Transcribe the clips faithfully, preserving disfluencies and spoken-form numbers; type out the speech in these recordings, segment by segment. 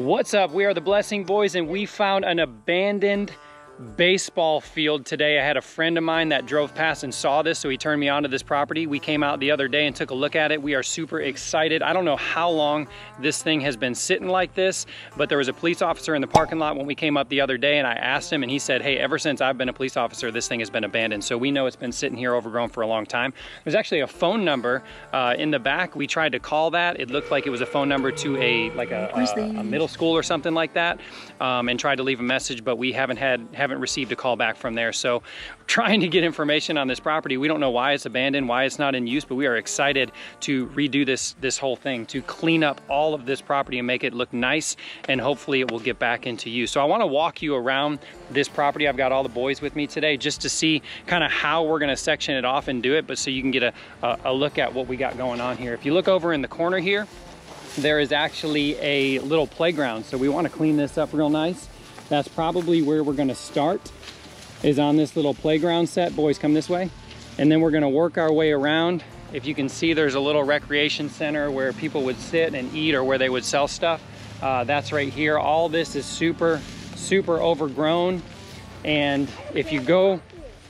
What's up? We are the Blessing Boys, and we found an abandoned baseball field today. I had a friend of mine that drove past and saw this, so he turned me onto this property. We came out the other day and took a look at it. We are super excited. I don't know how long this thing has been sitting like this, but there was a police officer in the parking lot when we came up the other day, and I asked him, and he said, hey, ever since I've been a police officer, this thing has been abandoned. So we know it's been sitting here overgrown for a long time. There's actually a phone number uh, in the back. We tried to call that. It looked like it was a phone number to a like a, a, a middle school or something like that, um, and tried to leave a message, but we haven't had haven't received a call back from there. So trying to get information on this property. We don't know why it's abandoned, why it's not in use, but we are excited to redo this this whole thing, to clean up all of this property and make it look nice, and hopefully it will get back into use. So I want to walk you around this property. I've got all the boys with me today just to see kind of how we're going to section it off and do it, but so you can get a, a, a look at what we got going on here. If you look over in the corner here, there is actually a little playground, so we want to clean this up real nice. That's probably where we're going to start, is on this little playground set. Boys, come this way. And then we're going to work our way around. If you can see, there's a little recreation center where people would sit and eat, or where they would sell stuff. Uh, that's right here. All this is super, super overgrown. And if you go,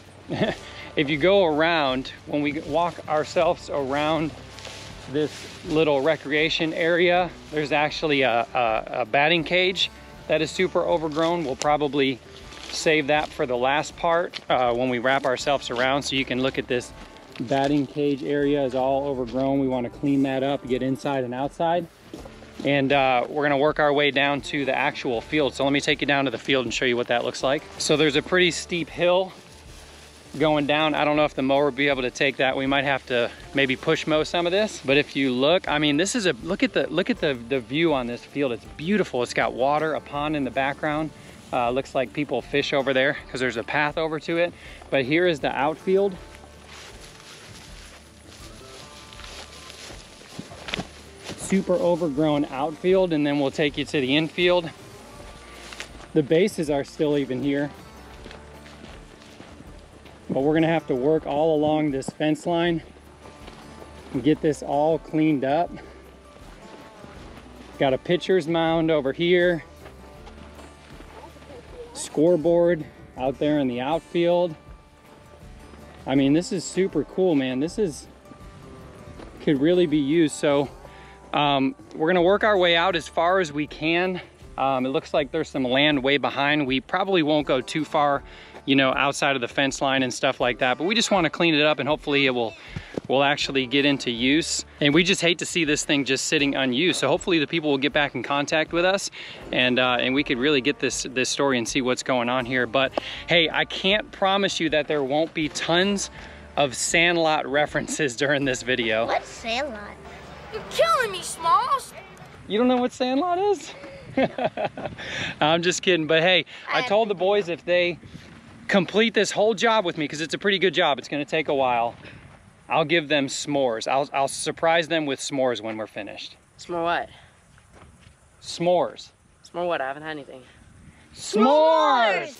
if you go around, when we walk ourselves around this little recreation area, there's actually a, a, a batting cage that is super overgrown. We'll probably save that for the last part uh, when we wrap ourselves around, so you can look at this batting cage area is all overgrown. We want to clean that up, get inside and outside. And uh, we're gonna work our way down to the actual field. So let me take you down to the field and show you what that looks like. So there's a pretty steep hill going down. I don't know if the mower will be able to take that. We might have to maybe push mow some of this. But if you look, I mean, this is a, look at the, look at the, the view on this field. It's beautiful. It's got water, a pond in the background. Uh, looks like people fish over there because there's a path over to it. But here is the outfield. Super overgrown outfield, and then we'll take you to the infield. The bases are still even here, but we're gonna have to work all along this fence line and get this all cleaned up. Got a pitcher's mound over here, scoreboard out there in the outfield. I mean, this is super cool, man. This is could really be used. So um, we're gonna work our way out as far as we can. Um, it looks like there's some land way behind. We probably won't go too far, you know, outside of the fence line and stuff like that, but we just want to clean it up, and hopefully it will will actually get into use. And we just hate to see this thing just sitting unused. So hopefully the people will get back in contact with us, and uh, and we could really get this this story and see what's going on here. But hey, I can't promise you that there won't be tons of Sandlot references during this video. What's Sandlot? You're killing me, Smalls. You don't know what Sandlot is? I'm just kidding. But hey, I told the boys if they complete this whole job with me, because it's a pretty good job, it's going to take a while, I'll give them s'mores. I'll, I'll surprise them with s'mores when we're finished. S'more what? S'mores. S'more what? I haven't had anything. S'mores!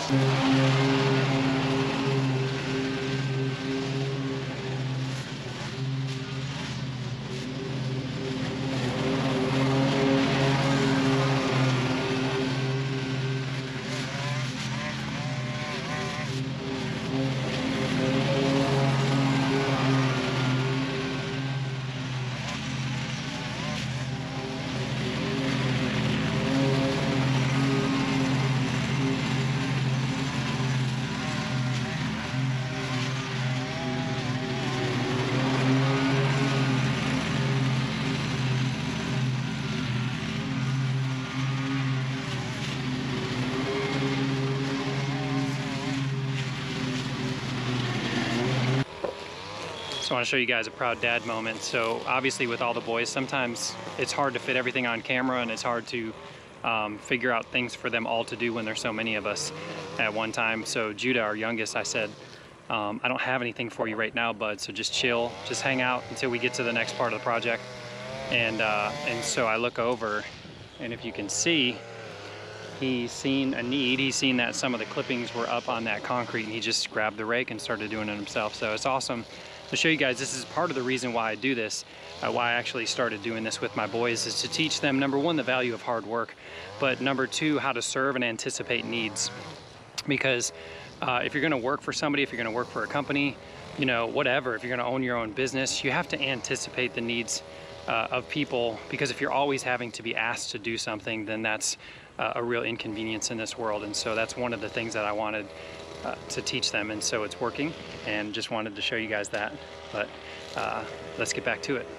So I want to show you guys a proud dad moment. So obviously with all the boys, sometimes it's hard to fit everything on camera, and it's hard to um, figure out things for them all to do when there's so many of us at one time. So Judah, our youngest, I said, um, I don't have anything for you right now, bud, so just chill, just hang out until we get to the next part of the project. And, uh, and so I look over, and if you can see, he's seen a need. He's seen that some of the clippings were up on that concrete, and he just grabbed the rake and started doing it himself. So it's awesome to show you guys. This is part of the reason why I do this, uh, why I actually started doing this with my boys, is to teach them, number one, the value of hard work, but number two, how to serve and anticipate needs. Because uh, if you're gonna work for somebody, if you're gonna work for a company, you know, whatever, if you're gonna own your own business, you have to anticipate the needs uh, of people, because if you're always having to be asked to do something, then that's uh, a real inconvenience in this world. And so that's one of the things that I wanted Uh, to teach them, and so it's working, and just wanted to show you guys that. But uh, let's get back to it.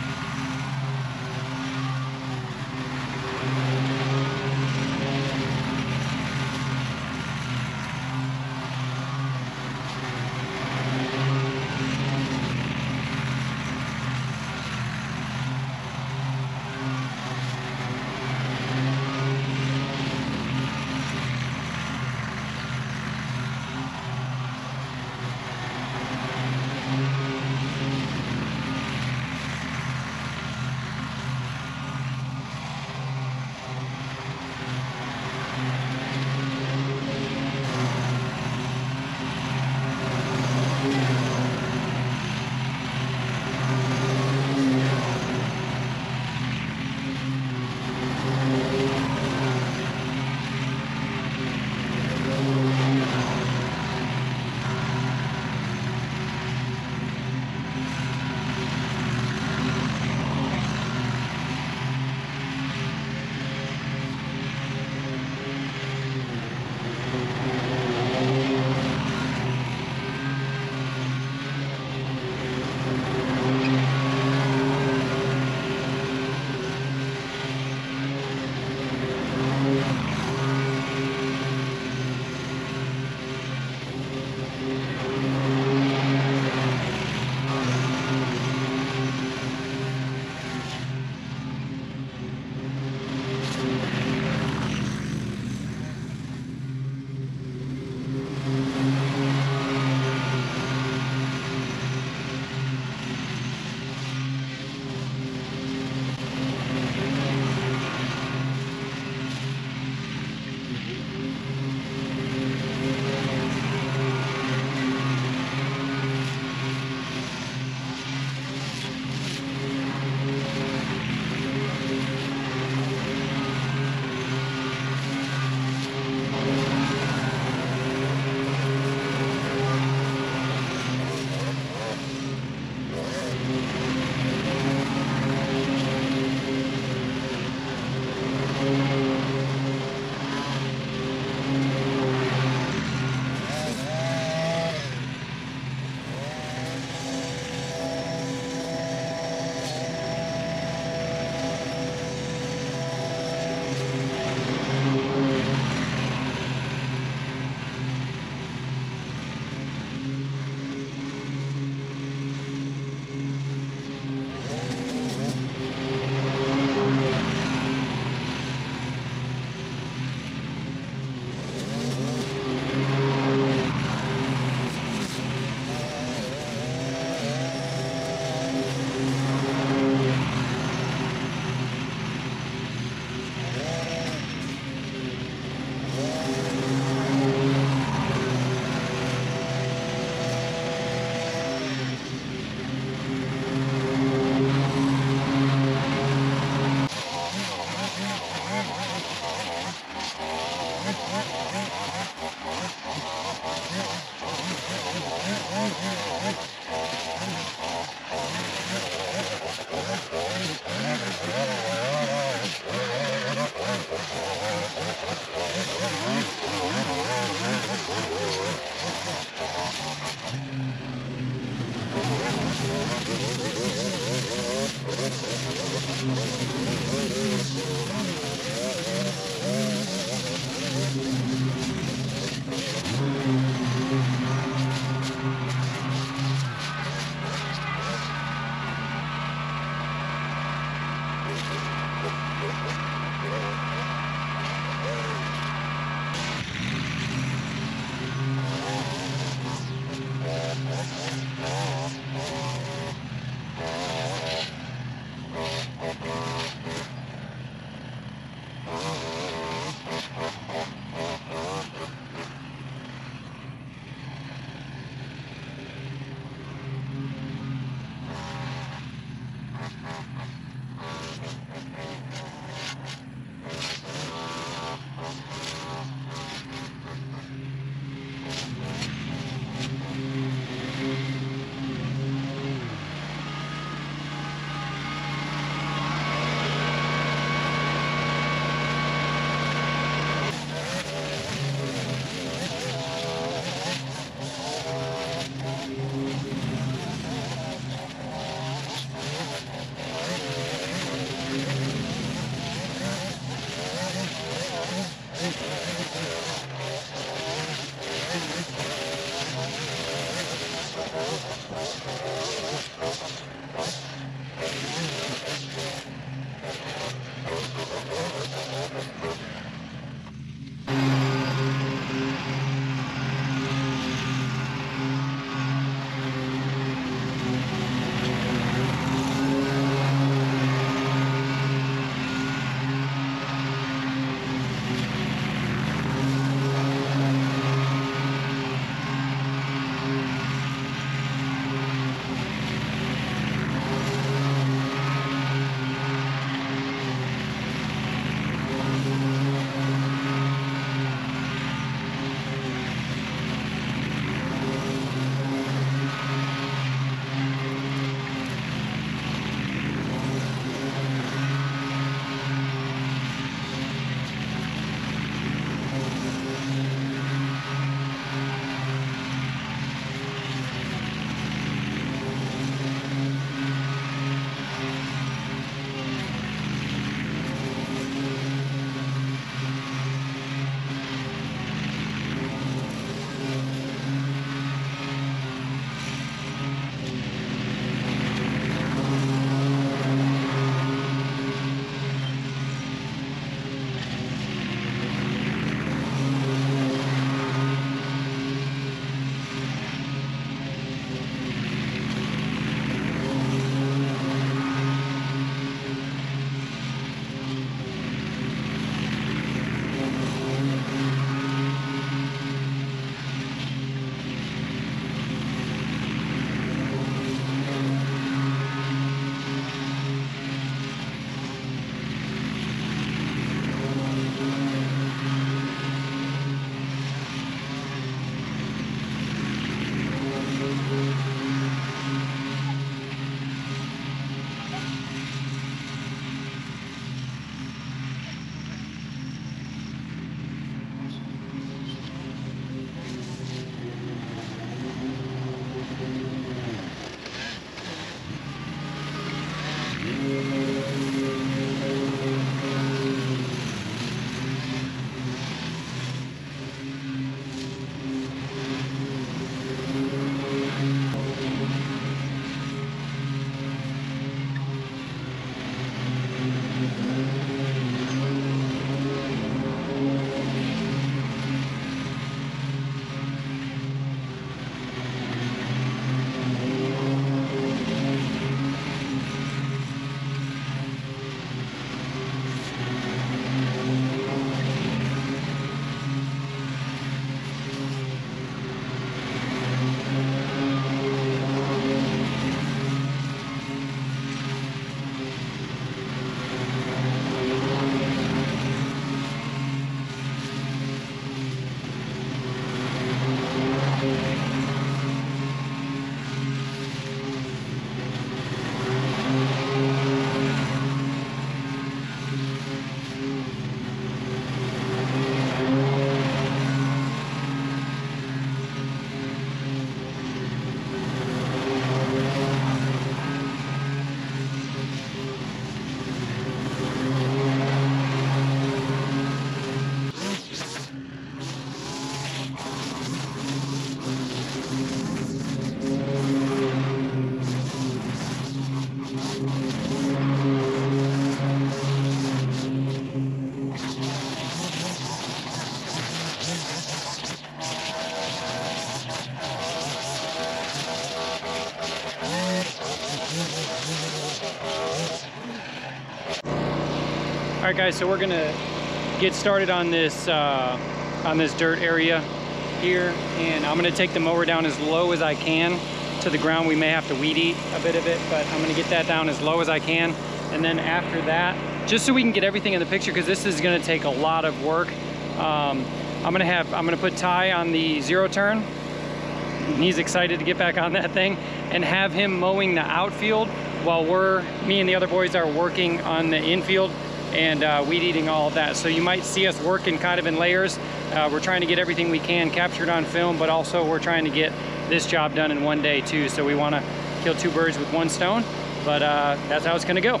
right, guys, so we're gonna get started on this uh, on this dirt area here, and I'm gonna take the mower down as low as I can to the ground. We may have to weed eat a bit of it, but I'm gonna get that down as low as I can. And then after that, just so we can get everything in the picture, because this is gonna take a lot of work, um, I'm gonna have I'm gonna put Ty on the zero turn. He's excited to get back on that thing, and have him mowing the outfield while we're me and the other boys are working on the infield and uh, weed eating all of that. So you might see us working kind of in layers. Uh, we're trying to get everything we can captured on film, but also we're trying to get this job done in one day too. So we want to kill two birds with one stone, but uh, that's how it's going to go.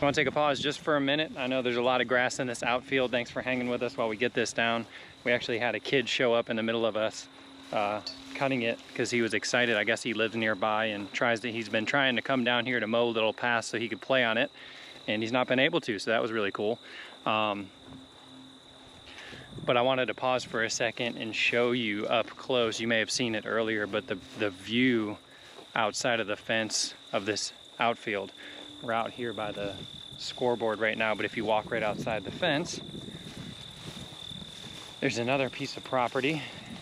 Want to take a pause just for a minute? I know there's a lot of grass in this outfield. Thanks for hanging with us while we get this down. We actually had a kid show up in the middle of us uh, cutting it because he was excited. I guess he lives nearby and tries to, he's been trying to come down here to mow Little Pass so he could play on it, and he's not been able to, so that was really cool. Um, but I wanted to pause for a second and show you up close. You may have seen it earlier, but the, the view outside of the fence of this outfield. We're out here by the scoreboard right now, but if you walk right outside the fence, there's another piece of property.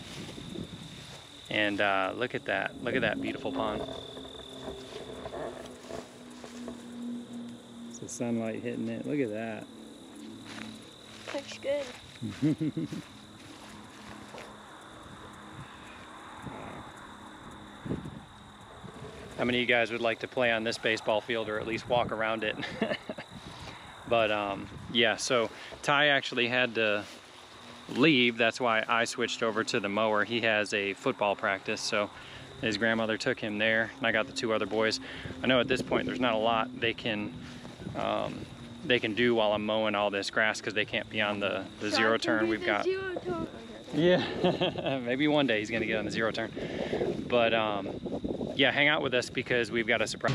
And uh, look at that. Look at that beautiful pond. It's the sunlight hitting it. Look at that. Looks good. How many of you guys would like to play on this baseball field or at least walk around it? But um, yeah, so Ty actually had to leave. That's why I switched over to the mower. He has a football practice, so his grandmother took him there, and I got the two other boys. I know at this point there's not a lot they can um, they can do while I'm mowing all this grass because they can't be on the, the So zero I can turn do we've the got. zero turn. Yeah, maybe one day he's gonna get on the zero turn. But um, yeah, hang out with us because we've got a surprise.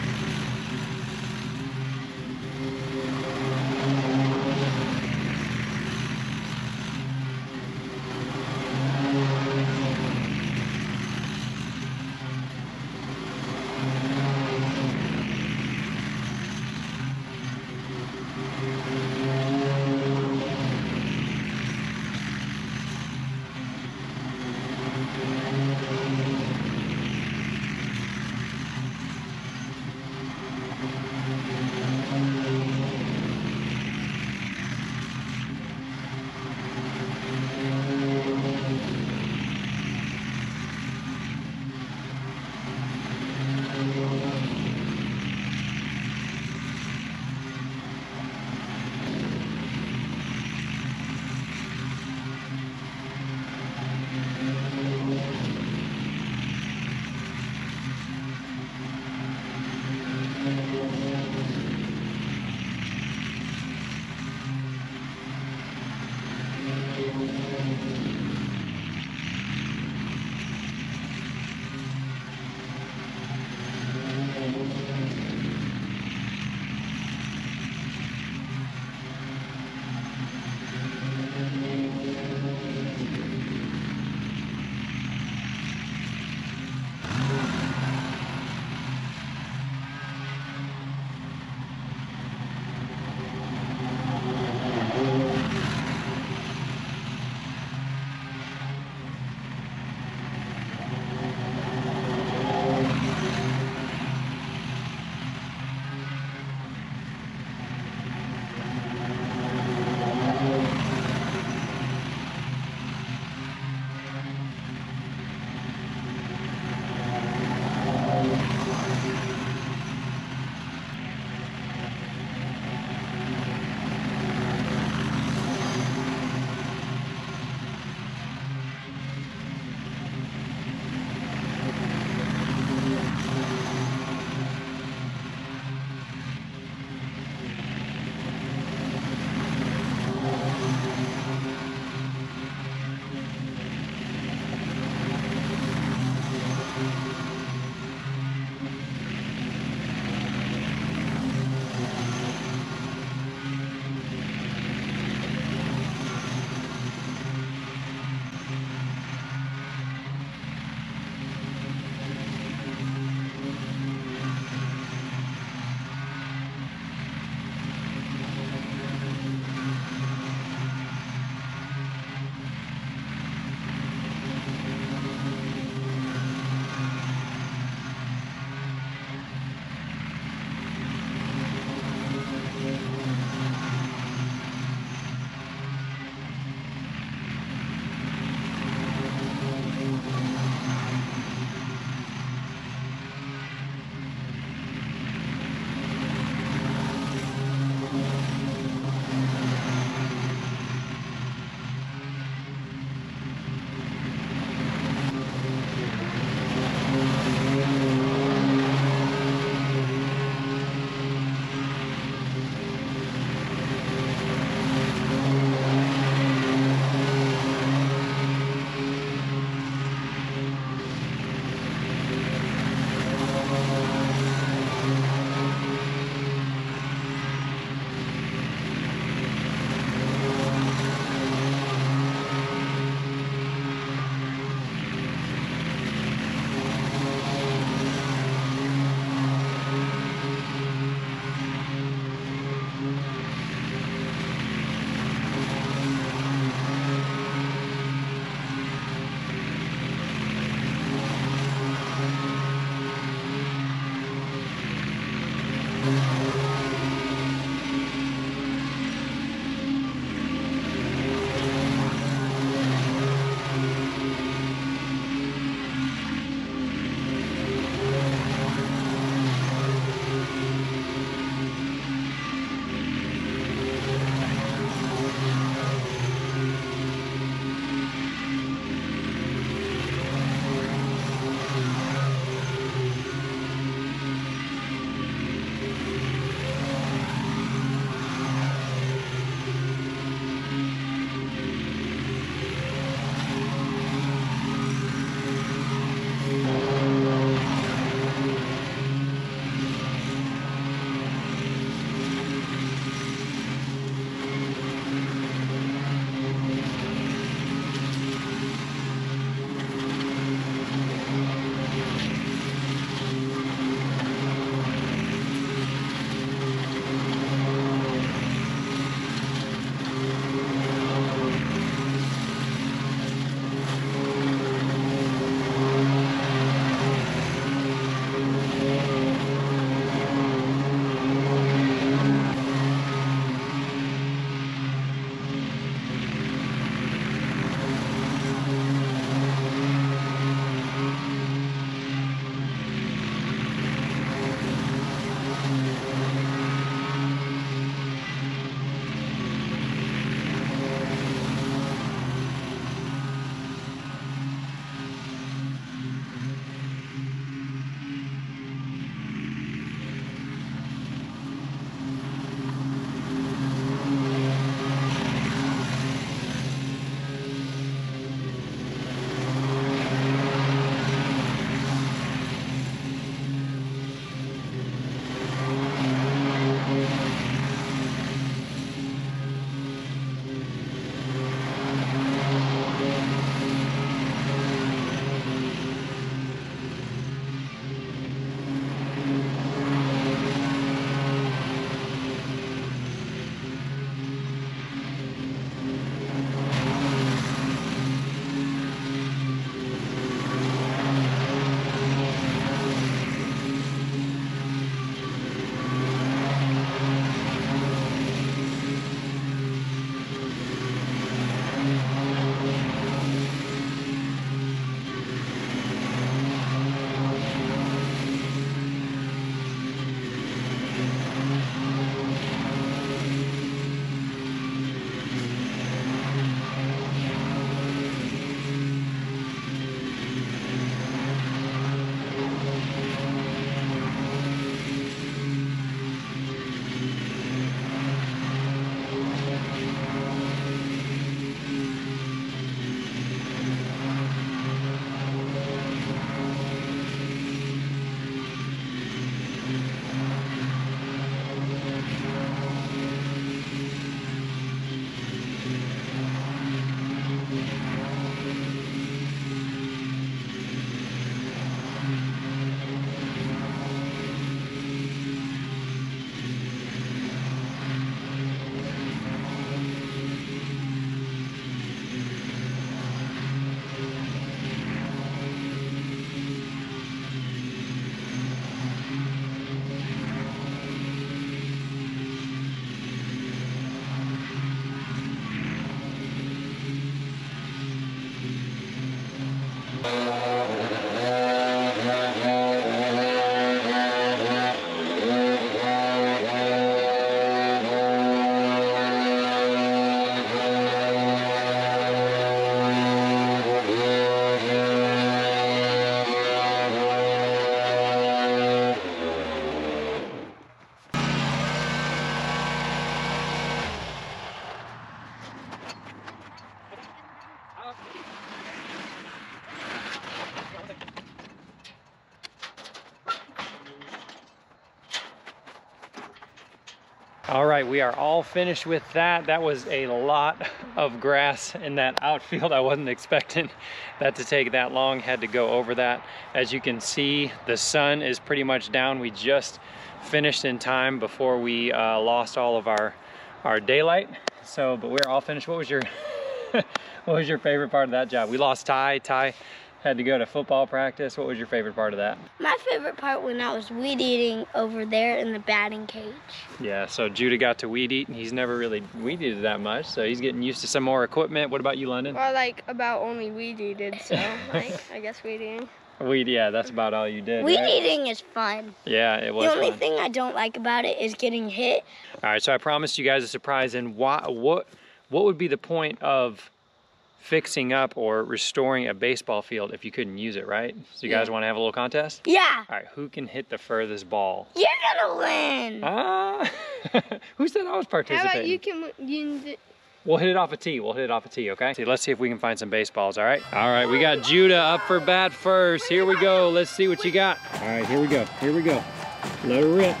All right, we are all finished with that. That was a lot of grass in that outfield. I wasn't expecting that to take that long. Had to go over that. As you can see, the sun is pretty much down. We just finished in time before we uh, lost all of our, our daylight. So, but we're all finished. What was your, what was your favorite part of that job? We lost Ty. Ty had to go to football practice. What was your favorite part of that? My favorite part when I was weed eating over there in the batting cage. Yeah, so Judah got to weed eat, and he's never really weed eated that much, so he's getting used to some more equipment. What about you, London? Well, like, about only weed eated, so, like, I guess weed eating. Weed, yeah, that's about all you did, Weed right? eating is fun. Yeah, it was The only fun. thing I don't like about it is getting hit. All right, so I promised you guys a surprise, and why, what, what would be the point of fixing up or restoring a baseball field if you couldn't use it, right? So you guys Yeah. want to have a little contest? Yeah, All right, who can hit the furthest ball? you're gonna win. Ah, who said I was How participating? about you can, you, We'll hit it off a tee. We'll hit it off a tee, okay? See, let's see if we can find some baseballs, all right? All right, we got Judah up for bat first. Here we go. Let's see what you got. All right, here we go. Here we go. Let her rip.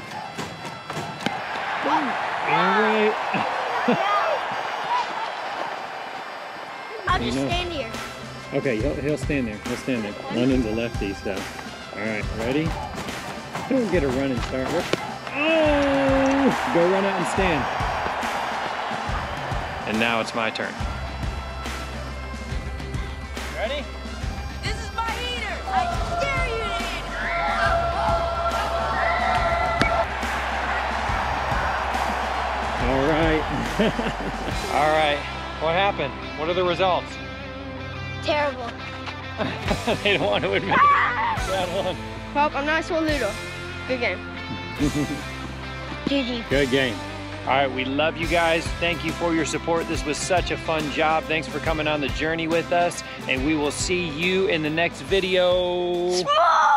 All right. I'll just You know- stand here. Okay, he'll, he'll stand there. He'll stand there. London's a lefty, so. All right, ready? Don't get a running start. Oh! Go run out and stand. And now it's my turn. Ready? This is my heater! I dare you to eat All right. All right. What happened? What are the results? Terrible. They don't want to admit it. Bad one. well, I'm not so little. Good game. G G. Good game. All right, we love you guys. Thank you for your support. This was such a fun job. Thanks for coming on the journey with us, and we will see you in the next video. Small!